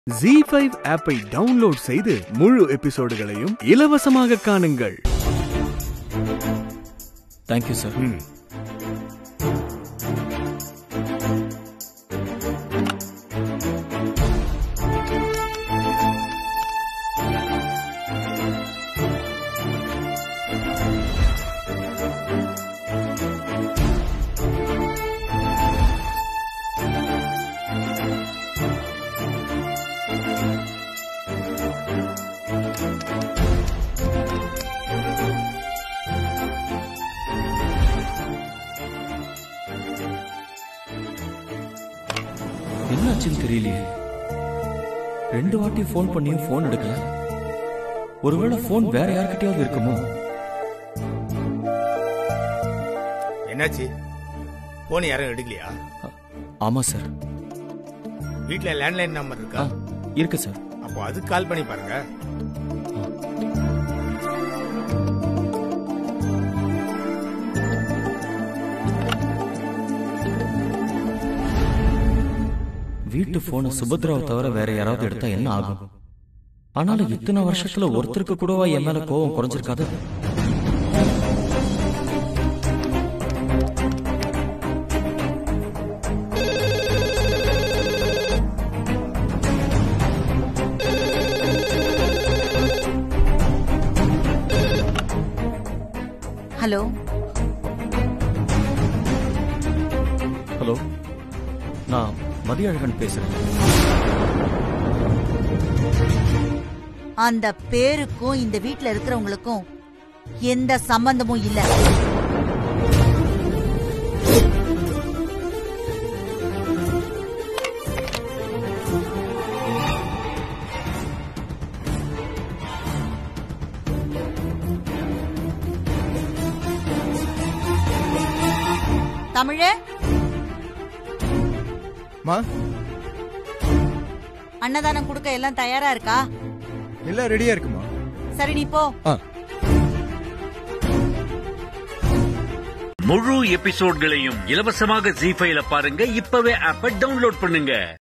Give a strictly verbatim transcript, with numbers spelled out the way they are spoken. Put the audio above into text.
Zee five ஆப்பை download செய்து முழு எபிசோடுகளையும் இலவசமாக காணுங்கள். Thank you sir. ம். என்னாச்சுன்னு தெரியலையே. ரெண்டு வாட்டி போன் பண்ணியும் போன் எடுக்கல. ஒருவேளை போன் வேற யார்கிட்டயாவது இருக்குமோ? என்னாச்சு? போன் யாரும் எடுக்கலையா? ஆமா சார். வீட்ல லேண்ட்லைன் நம்பர் இருக்கா? இருக்கு சார். அப்போ அதுக்கு கால் பண்ணி பாருங்க. வீட்டு போனை சுபத்ராவை தவிர வேற யாராவது எடுத்தா என்ன ஆகும்? ஆனாலும் இத்தனை வருஷத்துல ஒருத்தருக்கு கூடவா என் மேல கோபம் குறைஞ்சிருக்காது? ஹலோ ஹலோ, நான் மதியழகன் பேசுறேன். அந்த பேருக்கும் இந்த வீட்ல இருக்கிறவங்களுக்கும் எந்த சம்பந்தமும் இல்ல. தமிழே, மா, அன்னதானம் கொடுக்க எல்லாம் தயாரா இருக்கா? எல்லாம் ரெடியா இருக்குமா? சரி, நீ போ. முழு எபிசோட்களையும் இலவசமாக ஜீ ஃபைவ்ல பாருங்க. இப்பவே ஆப்பை டவுன்லோட் பண்ணுங்க.